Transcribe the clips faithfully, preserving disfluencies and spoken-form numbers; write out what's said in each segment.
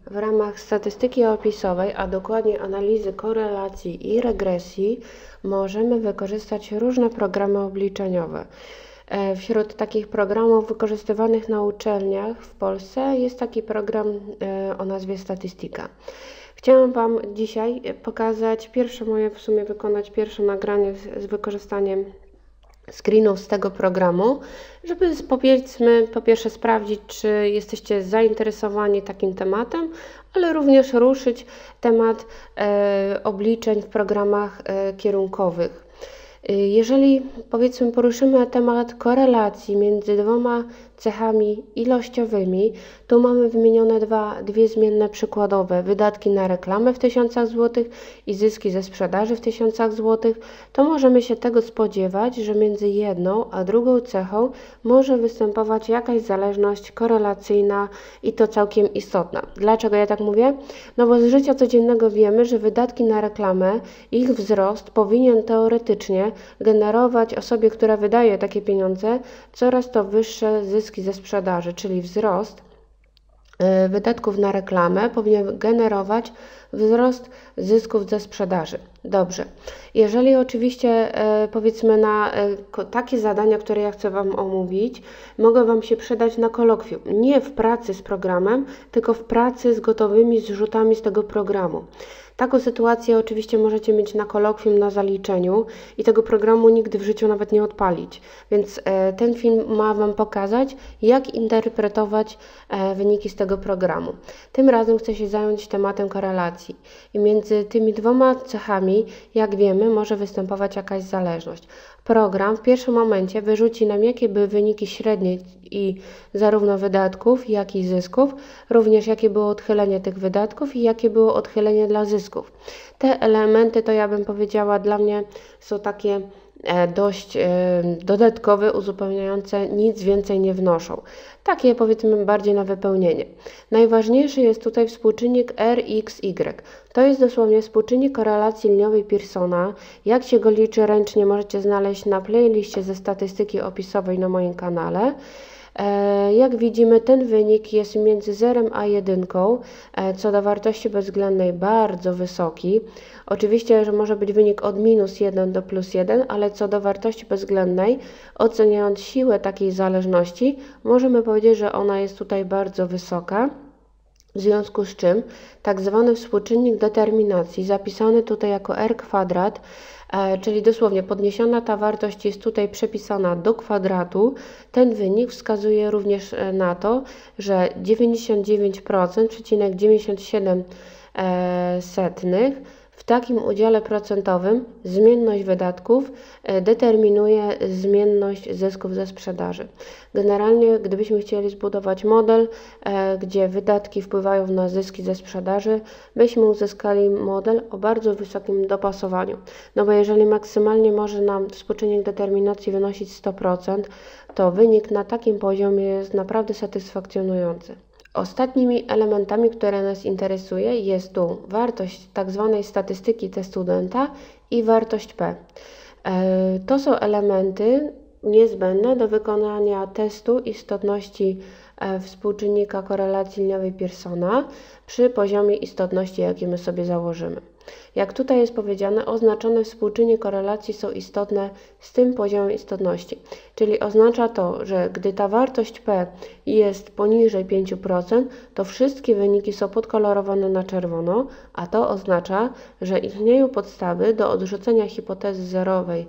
W ramach statystyki opisowej, a dokładnie analizy korelacji i regresji, możemy wykorzystać różne programy obliczeniowe. Wśród takich programów wykorzystywanych na uczelniach w Polsce jest taki program o nazwie Statystyka. Chciałam Wam dzisiaj pokazać pierwsze moje, w sumie wykonać pierwsze nagranie z, z wykorzystaniem screenów z tego programu, żeby powiedzmy po pierwsze sprawdzić, czy jesteście zainteresowani takim tematem, ale również ruszyć temat e, obliczeń w programach e, kierunkowych. Jeżeli powiedzmy poruszymy temat korelacji między dwoma cechami ilościowymi, tu mamy wymienione dwa, dwie zmienne przykładowe, wydatki na reklamę w tysiącach złotych i zyski ze sprzedaży w tysiącach złotych, to możemy się tego spodziewać, że między jedną a drugą cechą może występować jakaś zależność korelacyjna i to całkiem istotna. Dlaczego ja tak mówię? No bo z życia codziennego wiemy, że wydatki na reklamę, ich wzrost powinien teoretycznie generować osobie, która wydaje takie pieniądze, coraz to wyższe zyski ze sprzedaży, czyli wzrost wydatków na reklamę powinien generować wzrost zysków ze sprzedaży. Dobrze. Jeżeli oczywiście powiedzmy na takie zadania, które ja chcę Wam omówić, mogą Wam się przydać na kolokwium. Nie w pracy z programem, tylko w pracy z gotowymi zrzutami z tego programu. Taką sytuację oczywiście możecie mieć na kolokwium, na zaliczeniu i tego programu nigdy w życiu nawet nie odpalić. Więc e, ten film ma Wam pokazać, jak interpretować e, wyniki z tego programu. Tym razem chcę się zająć tematem korelacji. I między tymi dwoma cechami, jak wiemy, może występować jakaś zależność. Program w pierwszym momencie wyrzuci nam, jakie były wyniki średnie i zarówno wydatków, jak i zysków, również jakie było odchylenie tych wydatków i jakie było odchylenie dla zysków. Te elementy, to ja bym powiedziała, dla mnie są takie dość dodatkowe, uzupełniające, nic więcej nie wnoszą. Takie powiedzmy bardziej na wypełnienie. Najważniejszy jest tutaj współczynnik R X Y. To jest dosłownie współczynnik korelacji liniowej Pearsona. Jak się go liczy ręcznie, możecie znaleźć na playliście ze statystyki opisowej na moim kanale. Jak widzimy, ten wynik jest między zerem a jedynką, co do wartości bezwzględnej bardzo wysoki. Oczywiście, że może być wynik od minus jeden do plus jeden, ale co do wartości bezwzględnej, oceniając siłę takiej zależności, możemy powiedzieć, że ona jest tutaj bardzo wysoka. W związku z czym tak zwany współczynnik determinacji, zapisany tutaj jako R kwadrat, e, czyli dosłownie podniesiona ta wartość jest tutaj przepisana do kwadratu, ten wynik wskazuje również na to, że dziewięćdziesiąt dziewięć przecinek dziewięćdziesiąt siedem procent w takim udziale procentowym zmienność wydatków determinuje zmienność zysków ze sprzedaży. Generalnie, gdybyśmy chcieli zbudować model, gdzie wydatki wpływają na zyski ze sprzedaży, byśmy uzyskali model o bardzo wysokim dopasowaniu. No bo jeżeli maksymalnie może nam współczynnik determinacji wynosić sto procent, to wynik na takim poziomie jest naprawdę satysfakcjonujący. Ostatnimi elementami, które nas interesuje, jest tu wartość tak zwanej statystyki T studenta i wartość P. To są elementy niezbędne do wykonania testu istotności współczynnika korelacji liniowej Pearsona przy poziomie istotności, jaki my sobie założymy. Jak tutaj jest powiedziane, oznaczone współczynnik korelacji są istotne z tym poziomem istotności, czyli oznacza to, że gdy ta wartość P jest poniżej pięć procent, to wszystkie wyniki są podkolorowane na czerwono, a to oznacza, że istnieją podstawy do odrzucenia hipotezy zerowej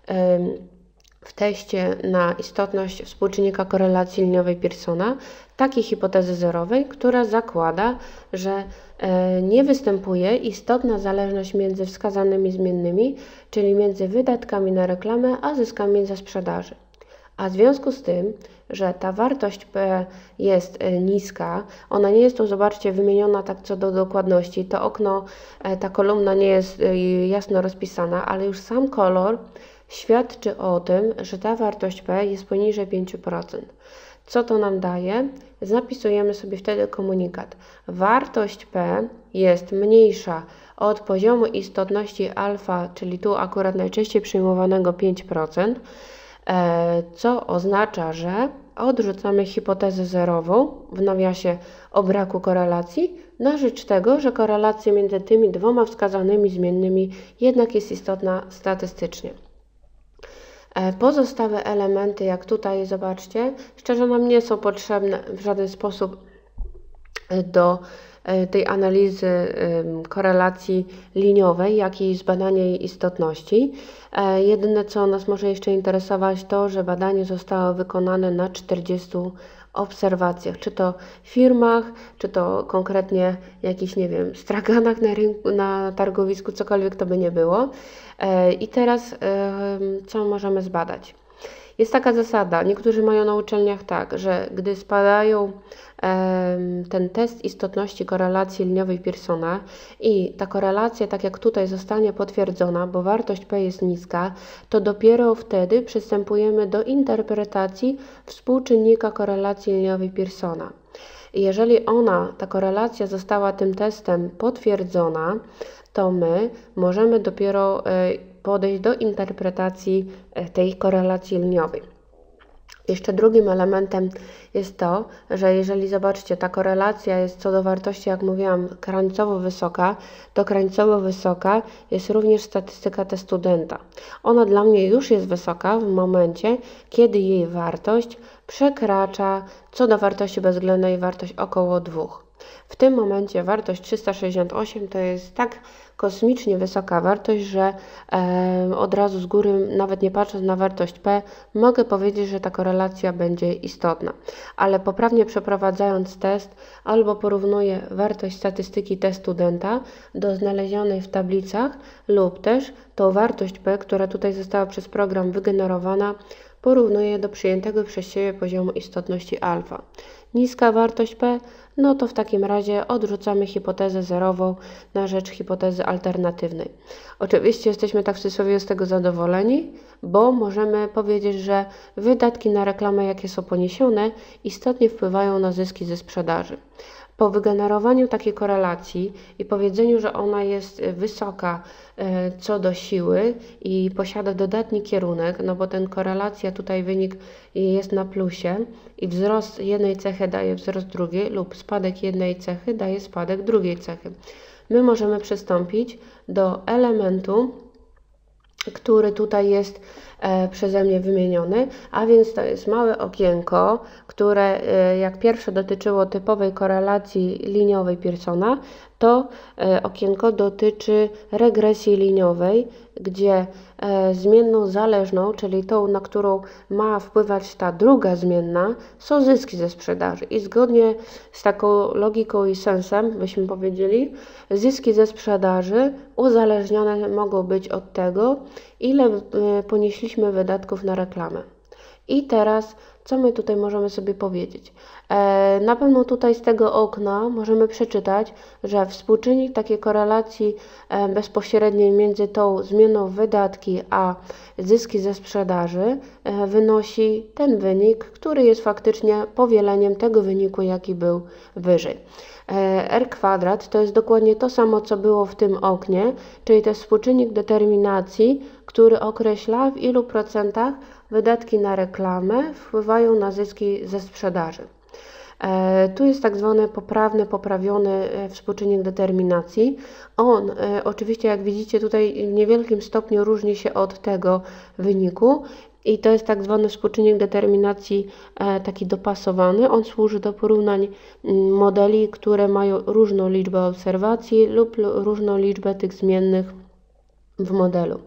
w teście na istotność współczynnika korelacji liniowej Pearsona, takiej hipotezy zerowej, która zakłada, że nie występuje istotna zależność między wskazanymi zmiennymi, czyli między wydatkami na reklamę a zyskami ze sprzedaży. A w związku z tym, że ta wartość P jest niska, ona nie jest tu, zobaczcie, wymieniona tak co do dokładności, to okno, ta kolumna nie jest jasno rozpisana, ale już sam kolor świadczy o tym, że ta wartość P jest poniżej pięć procent. Co to nam daje? Zapisujemy sobie wtedy komunikat. Wartość P jest mniejsza od poziomu istotności alfa, czyli tu akurat najczęściej przyjmowanego pięć procent, co oznacza, że odrzucamy hipotezę zerową, w nawiasie o braku korelacji, na rzecz tego, że korelacja między tymi dwoma wskazanymi zmiennymi jednak jest istotna statystycznie. Pozostałe elementy, jak tutaj zobaczcie, szczerze nam nie są potrzebne w żaden sposób do tej analizy korelacji liniowej, jak i zbadania jej istotności. Jedyne, co nas może jeszcze interesować, to, że badanie zostało wykonane na czterdziestu obserwacjach, czy to w firmach, czy to konkretnie jakichś, nie wiem, straganach na rynku, na targowisku, cokolwiek to by nie było. I teraz co możemy zbadać? Jest taka zasada, niektórzy mają na uczelniach tak, że gdy spadają ten test istotności korelacji liniowej Pearsona i ta korelacja, tak jak tutaj, zostanie potwierdzona, bo wartość P jest niska, to dopiero wtedy przystępujemy do interpretacji współczynnika korelacji liniowej Pearsona. I jeżeli ona, ta korelacja została tym testem potwierdzona, to my możemy dopiero podejść do interpretacji tej korelacji liniowej. Jeszcze drugim elementem jest to, że jeżeli zobaczcie, ta korelacja jest co do wartości, jak mówiłam, krańcowo wysoka, to krańcowo wysoka jest również statystyka T-studenta. Ona dla mnie już jest wysoka w momencie, kiedy jej wartość przekracza co do wartości bezwzględnej wartość około dwóch. W tym momencie wartość trzysta sześćdziesiąt osiem to jest tak kosmicznie wysoka wartość, że e, od razu z góry, nawet nie patrząc na wartość P, mogę powiedzieć, że ta korelacja będzie istotna. Ale poprawnie przeprowadzając test, albo porównuję wartość statystyki T-studenta do znalezionej w tablicach, lub też tą wartość P, która tutaj została przez program wygenerowana, porównuję do przyjętego przez siebie poziomu istotności alfa. Niska wartość P, no to w takim razie odrzucamy hipotezę zerową na rzecz hipotezy alternatywnej. Oczywiście jesteśmy tak w cudzysłowie z tego zadowoleni, bo możemy powiedzieć, że wydatki na reklamę, jakie są poniesione, istotnie wpływają na zyski ze sprzedaży. Po wygenerowaniu takiej korelacji i powiedzeniu, że ona jest wysoka co do siły i posiada dodatni kierunek, no bo ten korelacja, tutaj wynik jest na plusie i wzrost jednej cechy daje wzrost drugiej lub spadek jednej cechy daje spadek drugiej cechy. My możemy przystąpić do elementu, który tutaj jest e, przeze mnie wymieniony, a więc to jest małe okienko, które e, jak pierwsze dotyczyło typowej korelacji liniowej Pearsona, to e, okienko dotyczy regresji liniowej, gdzie e, zmienną zależną, czyli tą, na którą ma wpływać ta druga zmienna, są zyski ze sprzedaży. I zgodnie z taką logiką i sensem, byśmy powiedzieli, zyski ze sprzedaży uzależnione mogą być od tego, ile e, ponieśliśmy wydatków na reklamę. I teraz, co my tutaj możemy sobie powiedzieć? E, na pewno tutaj z tego okna możemy przeczytać, że współczynnik takiej korelacji e, bezpośredniej między tą zmienną wydatki a zyski ze sprzedaży e, wynosi ten wynik, który jest faktycznie powieleniem tego wyniku, jaki był wyżej. R kwadrat to jest dokładnie to samo, co było w tym oknie, czyli to jest współczynnik determinacji, który określa, w ilu procentach wydatki na reklamę wpływają na zyski ze sprzedaży. E, tu jest tak zwany poprawny, poprawiony współczynnik determinacji. On e, oczywiście, jak widzicie, tutaj w niewielkim stopniu różni się od tego wyniku. I to jest tak zwany współczynnik determinacji e, taki dopasowany. On służy do porównań m, modeli, które mają różną liczbę obserwacji lub różną liczbę tych zmiennych w modelu.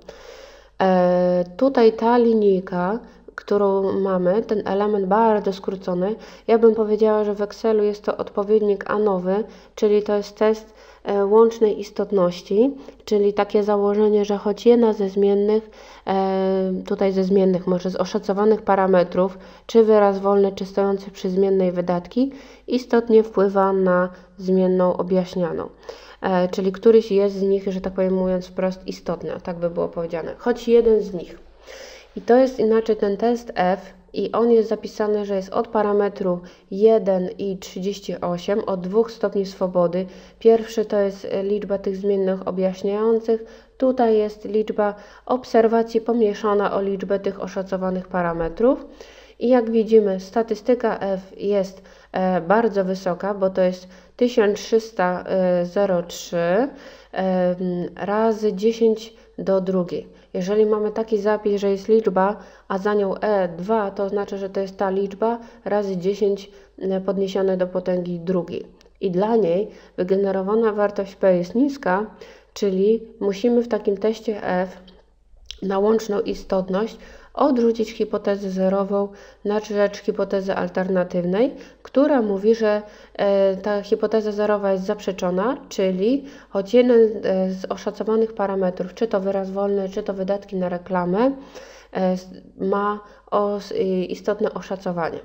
E, tutaj ta linijka, którą mamy, ten element bardzo skrócony, ja bym powiedziała, że w Excelu jest to odpowiednik anowy, czyli to jest test e, łącznej istotności, czyli takie założenie, że choć jedna ze zmiennych, e, tutaj ze zmiennych, może z oszacowanych parametrów, czy wyraz wolny, czy stojący przy zmiennej wydatki, istotnie wpływa na zmienną objaśnianą. E, czyli któryś jest z nich, że tak powiem mówiąc wprost, istotny, tak by było powiedziane, choć jeden z nich. I to jest inaczej ten test F i on jest zapisany, że jest od parametru jeden i trzydzieści osiem, od dwóch stopni swobody. Pierwszy to jest liczba tych zmiennych objaśniających, tutaj jest liczba obserwacji pomniejszona o liczbę tych oszacowanych parametrów. I jak widzimy, statystyka F jest e, bardzo wysoka, bo to jest tysiąc trzysta zero trzy e, razy dziesięć do drugiej. Jeżeli mamy taki zapis, że jest liczba, a za nią E dwa, to oznacza, że to jest ta liczba razy dziesięć podniesione do potęgi drugiej. I dla niej wygenerowana wartość P jest niska, czyli musimy w takim teście F na łączną istotność odrzucić hipotezę zerową na rzecz hipotezy alternatywnej, która mówi, że e, ta hipoteza zerowa jest zaprzeczona, czyli choć jeden e, z oszacowanych parametrów, czy to wyraz wolny, czy to wydatki na reklamę, e, ma os, istotne oszacowanie.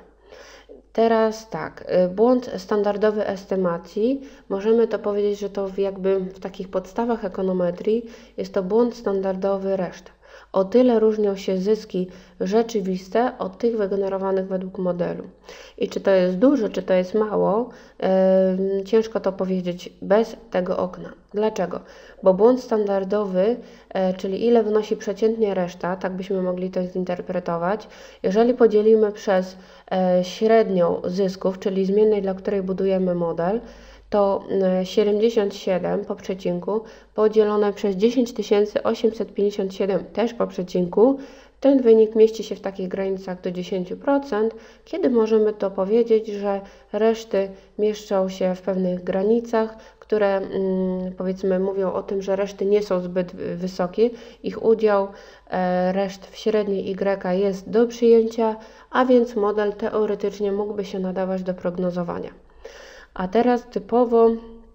Teraz tak, błąd standardowy estymacji, możemy to powiedzieć, że to jakby w takich podstawach ekonometrii jest to błąd standardowy reszta. O tyle różnią się zyski rzeczywiste od tych wygenerowanych według modelu. I czy to jest dużo, czy to jest mało, yy, ciężko to powiedzieć bez tego okna. Dlaczego? Bo błąd standardowy, yy, czyli ile wynosi przeciętnie reszta, tak byśmy mogli to zinterpretować, jeżeli podzielimy przez yy, średnią zysków, czyli zmiennej, dla której budujemy model, to siedemdziesiąt siedem po przecinku podzielone przez dziesięć tysięcy osiemset pięćdziesiąt siedem też po przecinku, ten wynik mieści się w takich granicach do dziesięć procent, kiedy możemy to powiedzieć, że reszty mieszczą się w pewnych granicach, które mm, powiedzmy mówią o tym, że reszty nie są zbyt wysokie, ich udział e, reszt w średniej Y jest do przyjęcia, a więc model teoretycznie mógłby się nadawać do prognozowania. A teraz typowo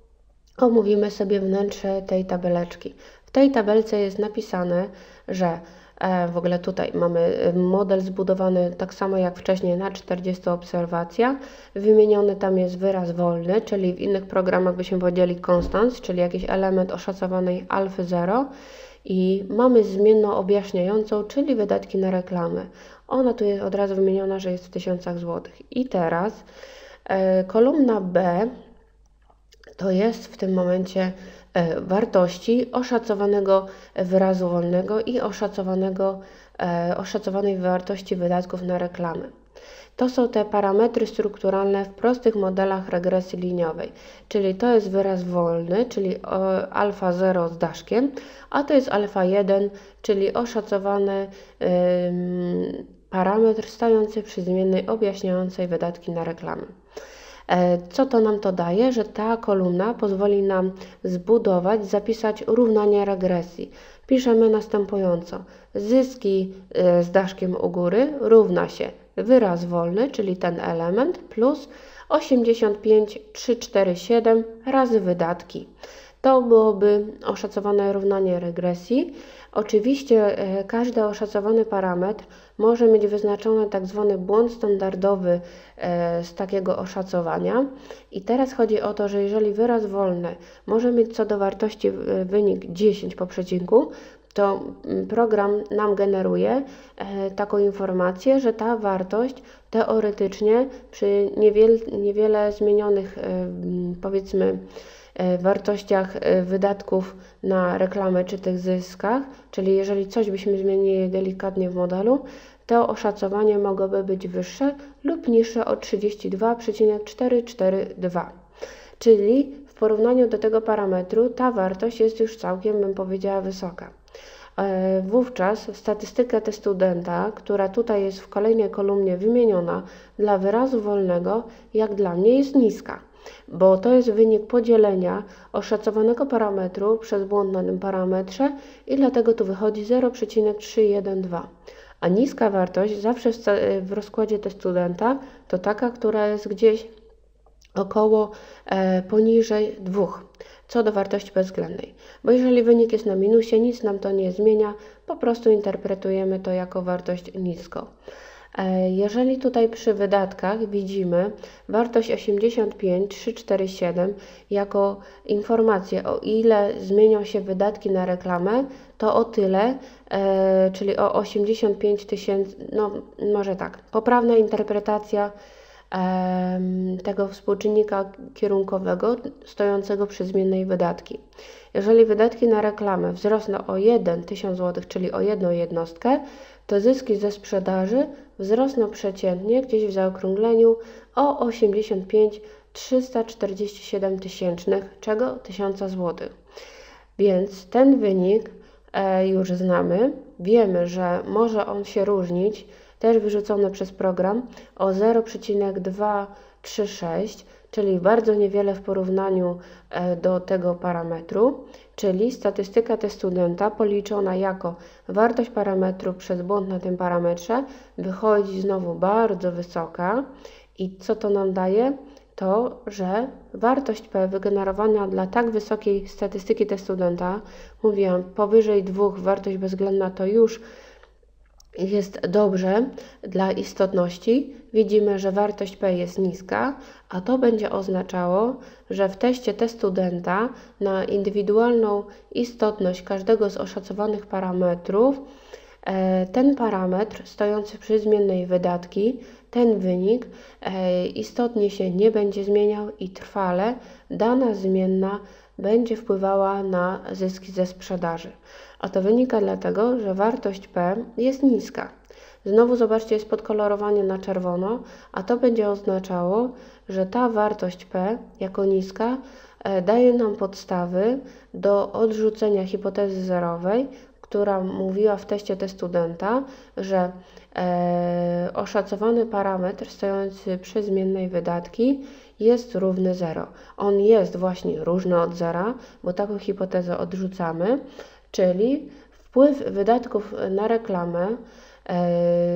omówimy sobie wnętrze tej tabeleczki. W tej tabelce jest napisane, że e, w ogóle tutaj mamy model zbudowany tak samo jak wcześniej na czterdziestu obserwacjach. Wymieniony tam jest wyraz wolny, czyli w innych programach byśmy powiedzieli constans, czyli jakiś element oszacowanej alfy zero. I mamy zmienną objaśniającą, czyli wydatki na reklamy. Ona tu jest od razu wymieniona, że jest w tysiącach złotych. I teraz kolumna B to jest w tym momencie wartości oszacowanego wyrazu wolnego i oszacowanego, oszacowanej wartości wydatków na reklamy. To są te parametry strukturalne w prostych modelach regresji liniowej, czyli to jest wyraz wolny, czyli alfa zero z daszkiem, a to jest alfa jeden, czyli oszacowany yy, parametr stający przy zmiennej objaśniającej wydatki na reklamy. Co to nam to daje? Że ta kolumna pozwoli nam zbudować, zapisać równanie regresji. Piszemy następująco. Zyski z daszkiem u góry równa się wyraz wolny, czyli ten element, plus osiemdziesiąt pięć tysięcy trzysta czterdzieści siedem razy wydatki. To byłoby oszacowane równanie regresji. Oczywiście e, każdy oszacowany parametr może mieć wyznaczony tak zwany błąd standardowy e, z takiego oszacowania. I teraz chodzi o to, że jeżeli wyraz wolny może mieć co do wartości e, wynik dziesięć po przecinku, to program nam generuje e, taką informację, że ta wartość teoretycznie przy niewiele, niewiele zmienionych e, powiedzmy wartościach wydatków na reklamę czy tych zyskach, czyli jeżeli coś byśmy zmienili delikatnie w modelu, to oszacowanie mogłoby być wyższe lub niższe o trzydzieści dwa przecinek czterysta czterdzieści dwa. Czyli w porównaniu do tego parametru ta wartość jest już całkiem, bym powiedziała, wysoka. Wówczas statystyka testu studenta, która tutaj jest w kolejnej kolumnie wymieniona dla wyrazu wolnego, jak dla mnie jest niska, bo to jest wynik podzielenia oszacowanego parametru przez błąd na tym parametrze i dlatego tu wychodzi zero przecinek trzysta jedenasty. A niska wartość zawsze w rozkładzie testu studenta to taka, która jest gdzieś około e, poniżej dwóch co do wartości bezwzględnej. Bo jeżeli wynik jest na minusie, nic nam to nie zmienia, po prostu interpretujemy to jako wartość niską. Jeżeli tutaj przy wydatkach widzimy wartość osiemdziesiąt pięć tysięcy trzysta czterdzieści siedem jako informację, o ile zmienią się wydatki na reklamę, to o tyle, e, czyli o osiemdziesiąt pięć tysięcy, no może tak, poprawna interpretacja e, tego współczynnika kierunkowego stojącego przy zmiennej wydatki. Jeżeli wydatki na reklamę wzrosną o jeden tysiąc złotych, czyli o jedną jednostkę, to zyski ze sprzedaży wzrosną przeciętnie gdzieś w zaokrągleniu o osiemdziesiąt pięć tysięcy trzysta czterdzieści siedem tysięcznych, czego tysiąca złotych. Więc ten wynik e, już znamy. Wiemy, że może on się różnić, też wyrzucony przez program, o zero przecinek dwieście trzydzieści sześć, czyli bardzo niewiele w porównaniu e, do tego parametru, czyli statystyka testudenta policzona jako wartość parametru przez błąd na tym parametrze wychodzi znowu bardzo wysoka. I co to nam daje? To, że wartość P wygenerowana dla tak wysokiej statystyki testudenta, mówiłam, powyżej dwóch wartość bezwzględna to już jest dobrze dla istotności. Widzimy, że wartość P jest niska, a to będzie oznaczało, że w teście testudenta na indywidualną istotność każdego z oszacowanych parametrów ten parametr stojący przy zmiennej wydatki, ten wynik istotnie się nie będzie zmieniał i trwale dana zmienna będzie wpływała na zyski ze sprzedaży. A to wynika dlatego, że wartość P jest niska. Znowu zobaczcie, jest podkolorowanie na czerwono, a to będzie oznaczało, że ta wartość P jako niska daje nam podstawy do odrzucenia hipotezy zerowej, która mówiła w teście testudenta, że e, oszacowany parametr stojący przy zmiennej wydatki jest równy zero. On jest właśnie różny od zera, bo taką hipotezę odrzucamy, czyli wpływ wydatków na reklamę, e,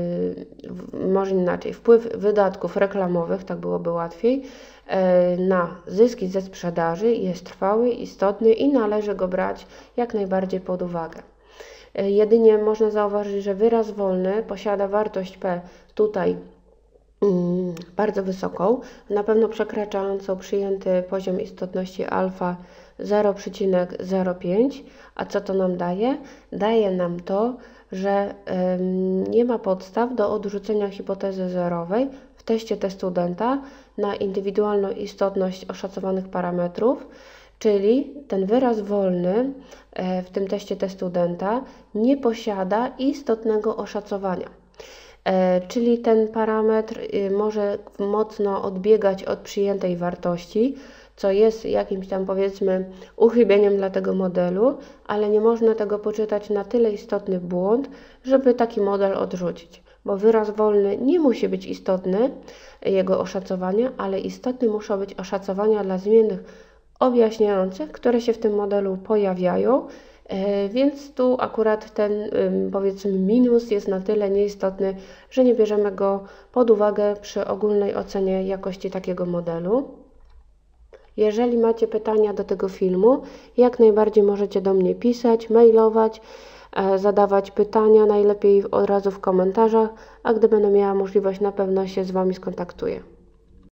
może inaczej, wpływ wydatków reklamowych, tak byłoby łatwiej, e, na zyski ze sprzedaży jest trwały, istotny i należy go brać jak najbardziej pod uwagę. Jedynie można zauważyć, że wyraz wolny posiada wartość P tutaj mm, bardzo wysoką, na pewno przekraczającą przyjęty poziom istotności alfa zero przecinek zero pięć. A co to nam daje? Daje nam to, że ym, nie ma podstaw do odrzucenia hipotezy zerowej w teście testudenta na indywidualną istotność oszacowanych parametrów. Czyli ten wyraz wolny w tym teście testudenta nie posiada istotnego oszacowania. Czyli ten parametr może mocno odbiegać od przyjętej wartości, co jest jakimś tam, powiedzmy, uchybieniem dla tego modelu, ale nie można tego poczytać na tyle istotny błąd, żeby taki model odrzucić. Bo wyraz wolny nie musi być istotny, jego oszacowania, ale istotne muszą być oszacowania dla zmiennych objaśniających, które się w tym modelu pojawiają, więc tu akurat ten, powiedzmy, minus jest na tyle nieistotny, że nie bierzemy go pod uwagę przy ogólnej ocenie jakości takiego modelu. Jeżeli macie pytania do tego filmu, jak najbardziej możecie do mnie pisać, mailować, zadawać pytania, najlepiej od razu w komentarzach, a gdy będę miała możliwość, na pewno się z Wami skontaktuję.